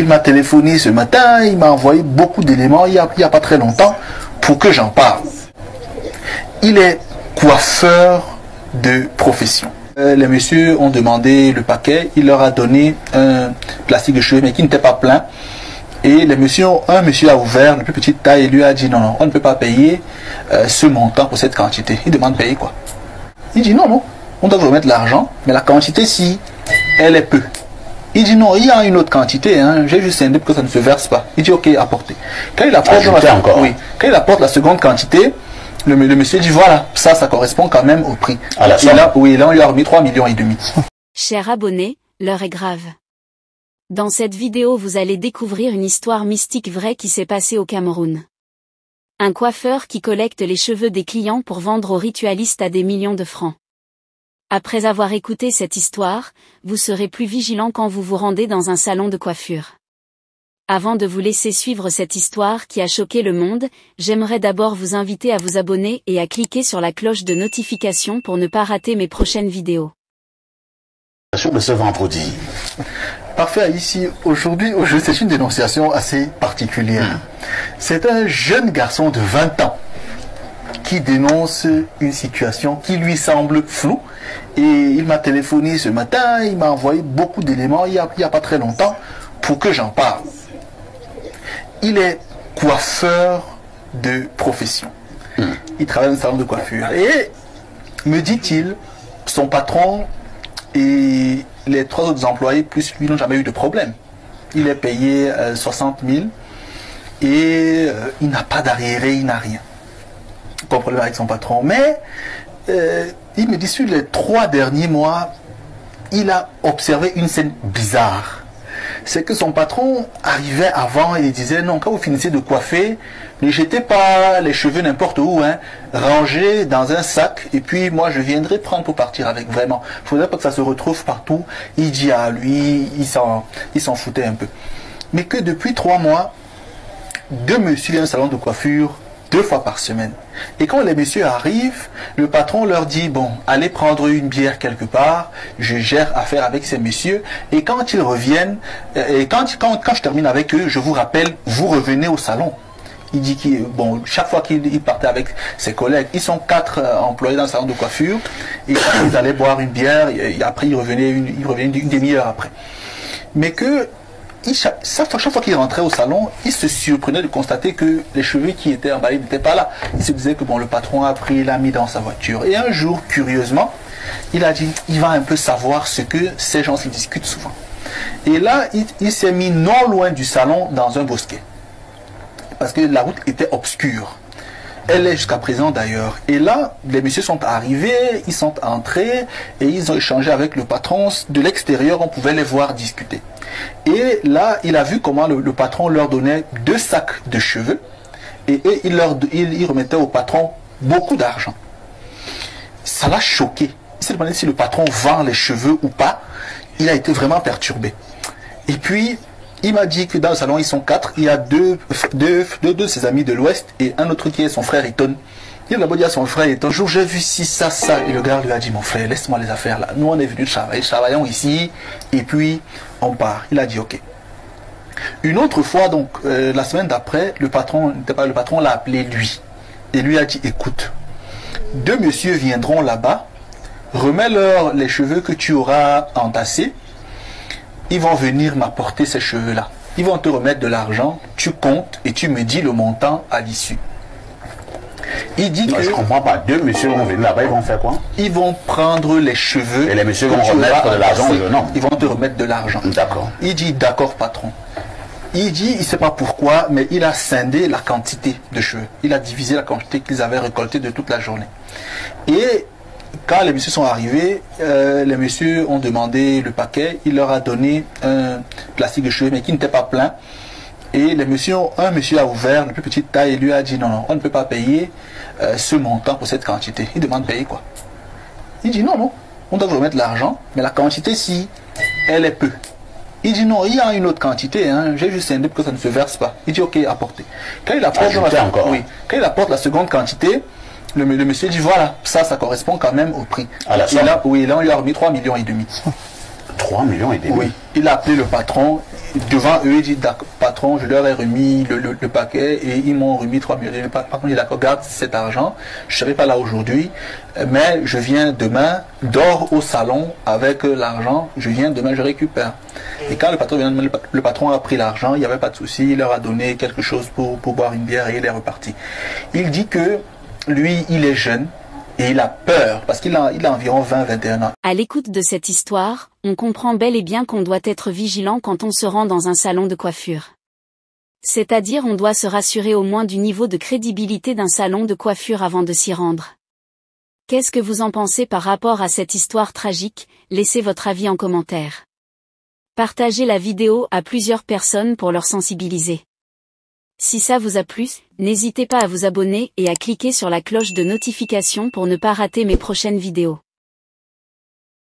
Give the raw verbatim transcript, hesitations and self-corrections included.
il m'a téléphoné ce matin, il m'a envoyé beaucoup d'éléments il n'y a, a pas très longtemps pour que j'en parle. Il est coiffeur de profession. Euh, les messieurs ont demandé le paquet, il leur a donné un plastique de cheveux mais qui n'était pas plein. Et les messieurs, un monsieur a ouvert, la plus petite taille, et lui a dit non, non, on ne peut pas payer euh, ce montant pour cette quantité. Il demande de payer quoi? Il dit non, non, on doit vous remettre l'argent, mais la quantité, si elle est peu. Il dit non, il y a une autre quantité, hein, j'ai juste indé pour que ça ne se verse pas. Il dit ok, apportez. Quand il apporte, la, encore. Oui, quand il apporte la seconde quantité, le, le monsieur dit voilà, ça, ça correspond quand même au prix. À la et là, oui, là, on lui a remis trois millions et demi. Chers abonnés, l'heure est grave. Dans cette vidéo, vous allez découvrir une histoire mystique vraie qui s'est passée au Cameroun. Un coiffeur qui collecte les cheveux des clients pour vendre aux ritualistes à des millions de francs. Après avoir écouté cette histoire, vous serez plus vigilant quand vous vous rendez dans un salon de coiffure. Avant de vous laisser suivre cette histoire qui a choqué le monde, j'aimerais d'abord vous inviter à vous abonner et à cliquer sur la cloche de notification pour ne pas rater mes prochaines vidéos. De ce vendredi. Parfait, ici, aujourd'hui, c'est une dénonciation assez particulière. Mmh. C'est un jeune garçon de vingt ans qui dénonce une situation qui lui semble floue. Et il m'a téléphoné ce matin, il m'a envoyé beaucoup d'éléments il n'y a, a pas très longtemps pour que j'en parle. Il est coiffeur de profession. Mmh. Il travaille dans un salon de coiffure. Et, me dit-il, son patron et les trois autres employés plus lui n'ont jamais eu de problème. Il est payé euh, soixante mille et euh, il n'a pas d'arriéré, il n'a rien. Pas de problème avec son patron. Mais euh, il me dit sur les trois derniers mois, il a observé une scène bizarre. C'est que son patron arrivait avant et il disait non, quand vous finissez de coiffer, ne jetez pas les cheveux n'importe où, hein, rangez dans un sac et puis moi je viendrai prendre pour partir avec, vraiment. Il ne faudrait pas que ça se retrouve partout. Il dit à lui, il s'en foutait un peu. Mais que depuis trois mois, deux messieurs viennent au salon de coiffure deux fois par semaine. Et quand les messieurs arrivent, le patron leur dit, bon, allez prendre une bière quelque part, je gère affaire avec ces messieurs, et quand ils reviennent, et quand, quand, quand je termine avec eux, je vous rappelle, vous revenez au salon. Il dit que, bon, chaque fois qu'il partait avec ses collègues, ils sont quatre euh, employés dans le salon de coiffure, et quand ils allaient boire une bière, et après ils revenaient une, ils revenaient une, une demi-heure après. Mais que, Il, chaque, chaque fois qu'il rentrait au salon, il se surprenait de constater que les cheveux qui étaient emballés n'étaient pas là. Il se disait que bon, le patron a pris, l'a mis dans sa voiture. Et un jour, curieusement, il a dit, il va un peu savoir ce que ces gens se discutent souvent. Et là, il, il s'est mis non loin du salon dans un bosquet. Parce que la route était obscure. Elle est jusqu'à présent d'ailleurs. Et là, les messieurs sont arrivés, ils sont entrés et ils ont échangé avec le patron. De l'extérieur, on pouvait les voir discuter. Et là, il a vu comment le, le patron leur donnait deux sacs de cheveux et, et il, leur, il, il remettait au patron beaucoup d'argent. Ça l'a choqué. Il s'est demandé si le patron vend les cheveux ou pas. Il a été vraiment perturbé. Et puis, il m'a dit que dans le salon, ils sont quatre. Il y a deux, deux, deux, deux de ses amis de l'Ouest et un autre qui est son frère Eton. Il a d'abord dit à son frère Eton, un jour j'ai vu ci, ça, ça. Et le gars lui a dit, mon frère, laisse-moi les affaires là. Nous, on est venus travailler, travaillons ici. Et puis, on part. Il a dit, ok. Une autre fois, donc, euh, la semaine d'après, le patron, le patron l'a appelé lui. Et lui a dit, écoute, deux messieurs viendront là-bas, remets-leur les cheveux que tu auras entassés. Ils vont venir m'apporter ces cheveux-là. Ils vont te remettre de l'argent, tu comptes et tu me dis le montant à l'issue. Il dit non, que... Je comprends pas. Deux messieurs vont venir là-bas, ils vont faire quoi? Ils vont prendre les cheveux... Et les messieurs vont remettre de l'argent ou non? Ils vont te remettre de l'argent. D'accord. Il dit, d'accord patron. Il dit, il ne sait pas pourquoi, mais il a scindé la quantité de cheveux. Il a divisé la quantité qu'ils avaient récoltée de toute la journée. Et... quand les messieurs sont arrivés, euh, les messieurs ont demandé le paquet. Il leur a donné un plastique de cheveux, mais qui n'était pas plein. Et les messieurs, un monsieur a ouvert, la plus petite taille, et lui a dit non, non, on ne peut pas payer euh, ce montant pour cette quantité. Il demande de payer quoi? Il dit non, non, on doit vous remettre l'argent, mais la quantité, si elle est peu. Il dit non, il y a une autre quantité, hein, j'ai juste indé pour que ça ne se verse pas. Il dit ok, apportez. Quand il apporte, la, encore. Oui, quand il apporte la seconde quantité, Le, le monsieur dit voilà, ça, ça correspond quand même au prix. À la et là, oui, là, on lui a remis trois millions et demi. trois millions et demi. Oui, il a appelé le patron. Devant eux, il dit, patron, je leur ai remis le, le, le paquet et ils m'ont remis trois millions. Le patron dit, d'accord, garde cet argent. Je ne serai pas là aujourd'hui, mais je viens demain, dors au salon avec l'argent. Je viens demain, je récupère. Et quand le patron vient, le, le patron a pris l'argent, il n'y avait pas de souci. Il leur a donné quelque chose pour, pour boire une bière et il est reparti. Il dit que lui, il est jeune. Et il a peur, parce qu'il a, il a environ vingt à vingt et un ans. À l'écoute de cette histoire, on comprend bel et bien qu'on doit être vigilant quand on se rend dans un salon de coiffure. C'est-à-dire on doit se rassurer au moins du niveau de crédibilité d'un salon de coiffure avant de s'y rendre. Qu'est-ce que vous en pensez par rapport à cette histoire tragique? Laissez votre avis en commentaire. Partagez la vidéo à plusieurs personnes pour leur sensibiliser. Si ça vous a plu, n'hésitez pas à vous abonner et à cliquer sur la cloche de notification pour ne pas rater mes prochaines vidéos.